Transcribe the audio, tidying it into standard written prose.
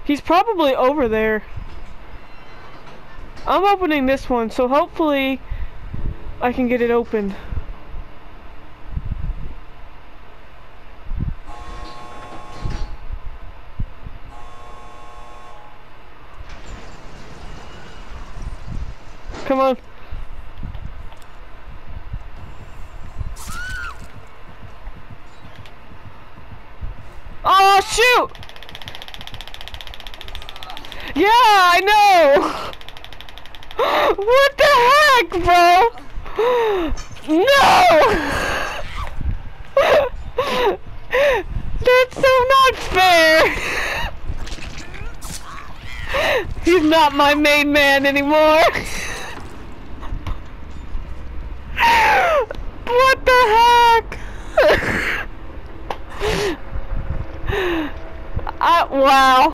He's probably over there. I'm opening this one, so hopefully I can get it opened. Come on. Oh, shoot! Yeah, I know! What the heck, bro? No! That's so not fair! He's not my main man anymore! What the heck? Wow.